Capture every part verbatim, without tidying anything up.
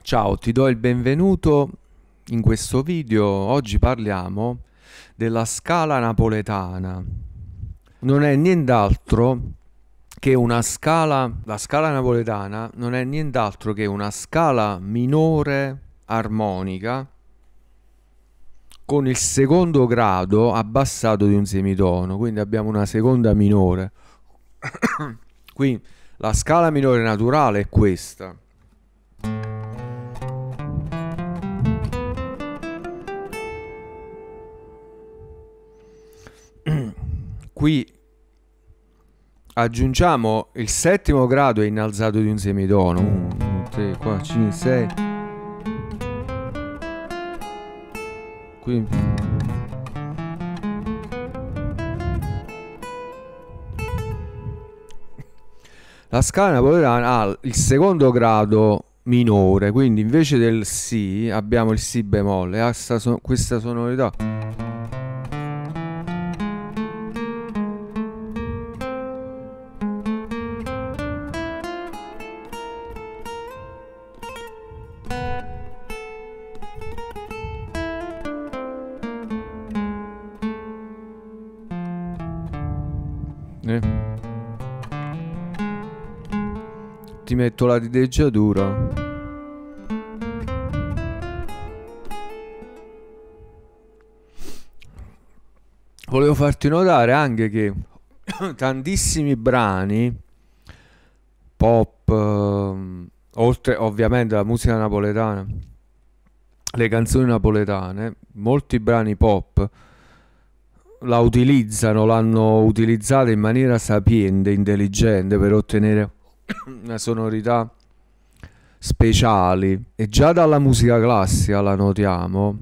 Ciao, ti do il benvenuto in questo video. Oggi parliamo della scala napoletana. Non è nient'altro che una scala, la scala napoletana non è nient'altro che una scala minore armonica con il secondo grado abbassato di un semitono, quindi abbiamo una seconda minore. Qui la scala minore naturale è questa. Qui aggiungiamo il settimo grado innalzato di un semitono. uno, due, tre, quattro, cinque, sei. Qui la scala napoletana ha il secondo grado minore, quindi invece del Si abbiamo il Si bemolle, ha questa sonorità. Eh. Ti metto la diteggiatura. Volevo farti notare anche che tantissimi brani pop, eh, oltre ovviamente alla musica napoletana, le canzoni napoletane, molti brani pop la utilizzano, l'hanno utilizzata in maniera sapiente, intelligente per ottenere una sonorità speciali, e già dalla musica classica la notiamo.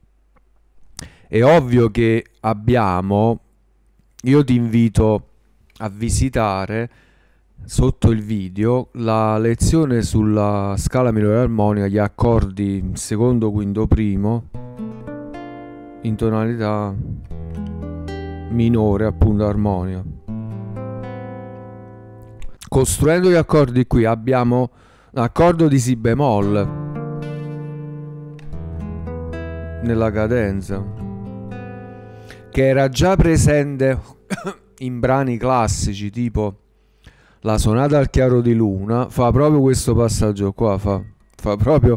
È ovvio che abbiamo, io ti invito a visitare sotto il video la lezione sulla scala minore armonica, gli accordi secondo, quinto, primo in tonalità minore, appunto armonica. Costruendo gli accordi qui abbiamo l'accordo di Si bemolle nella cadenza, che era già presente in brani classici tipo la sonata al chiaro di luna. Fa proprio questo passaggio qua, fa, fa proprio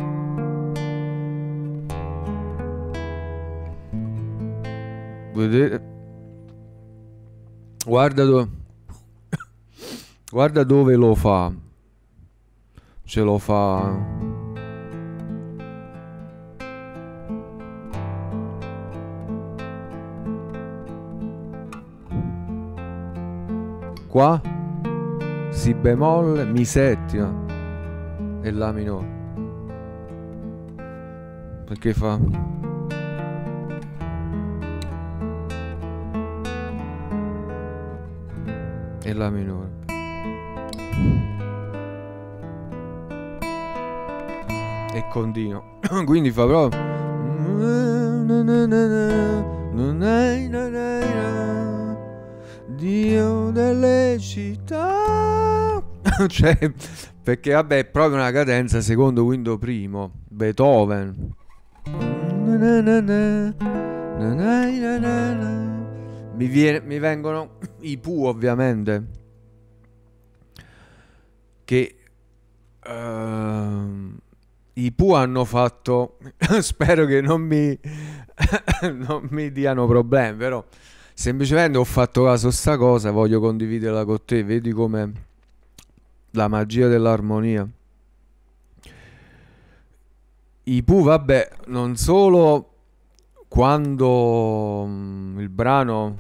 vedete, guarda dove guarda dove lo fa, ce lo fa qua, Si bemolle, Mi settima e La minore, perché fa e La minore. E continuo. Quindi fa proprio Dio delle città. Cioè, perché vabbè, è proprio una cadenza secondo, quinto, primo, Beethoven. Mi, viene, mi vengono i Pooh, ovviamente, che uh, i Pooh hanno fatto spero che non mi non mi diano problemi, però semplicemente ho fatto caso a sta cosa, voglio condividerla con te. Vedi come la magia dell'armonia. I Pooh, vabbè, non solo quando um, il brano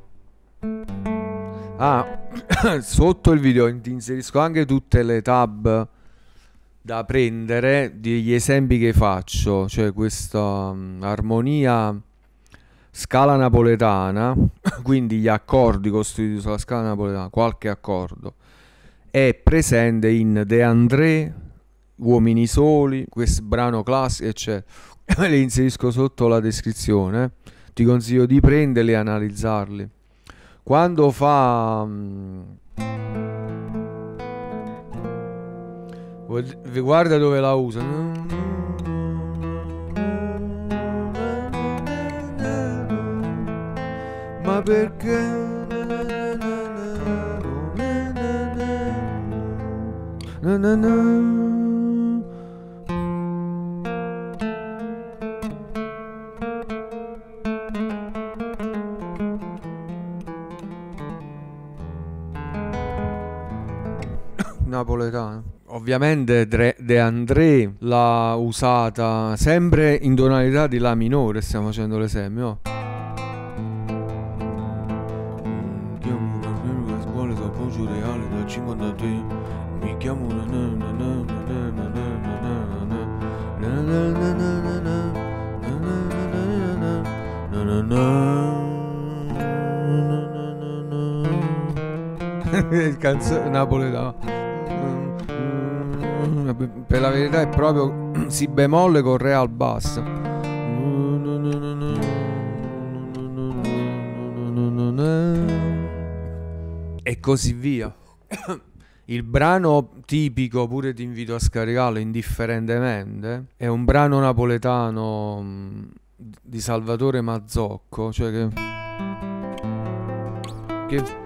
ah sotto il video ti inserisco anche tutte le tab da prendere degli esempi che faccio, cioè questa um, armonia scala napoletana, quindi gli accordi costruiti sulla scala napoletana, qualche accordo è presente in De André, Uomini soli, questo brano classico, eccetera. Le inserisco sotto la descrizione, ti consiglio di prenderli e analizzarli. Quando fa Guarda dove la usa. Ma perché? Na na na. Napoletano. Ovviamente Dre- De André l'ha usata sempre in tonalità di La minore, stiamo facendo l'esempio. Chiamo una scuola da Poggio Reale da cinquantatré. Mi chiamo na na na na na na na na na na. Canzone napoletano. Per la verità è proprio si bemolle con re al basso e così via. Il brano tipico, pure ti invito a scaricarlo indifferentemente, è un brano napoletano di Salvatore Mazzocco, cioè che che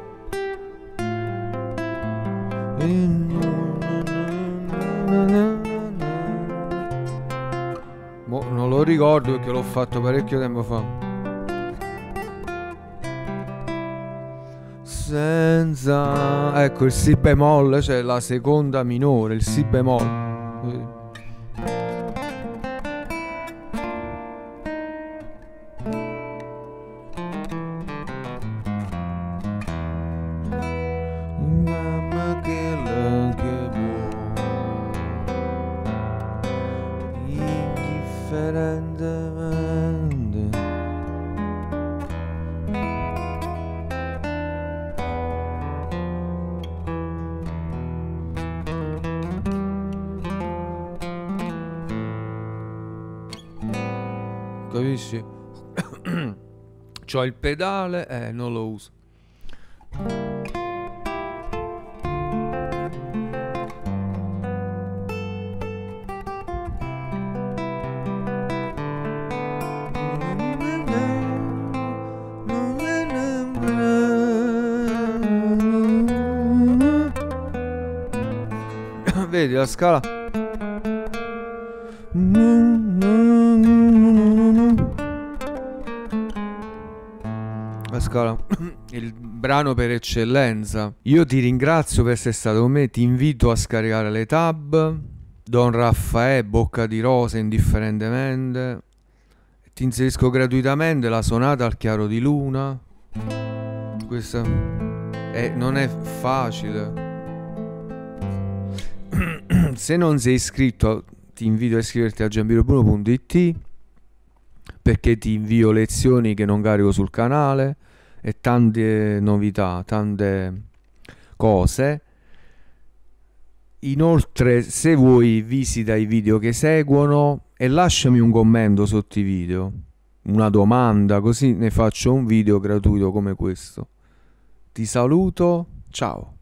Mo non lo ricordo perché l'ho fatto parecchio tempo fa. Senza... Ecco il si bemolle, cioè la seconda minore, il si bemolle. Mamma che la che indifferentemente. Capisci? C'ho il pedale e eh, non lo uso. Vedi la scala? La scala, il brano per eccellenza. Io ti ringrazio per essere stato con me. Ti invito a scaricare le tab. Don Raffaele, Bocca di Rosa, indifferentemente. Ti inserisco gratuitamente la sonata al chiaro di luna. Questa è, non è facile. Se non sei iscritto, ti invito a iscriverti a giambiro punto it, perché ti invio lezioni che non carico sul canale e tante novità, tante cose. Inoltre, se vuoi, visita i video che seguono e lasciami un commento sotto i video, una domanda, così ne faccio un video gratuito come questo. Ti saluto, ciao.